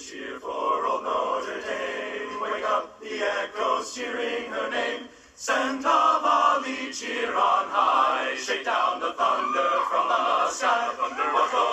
cheer for old Notre Dame. Wake up the echoes cheering her name. Santa Volley, cheer on high. Shake down the thunder from the sky. What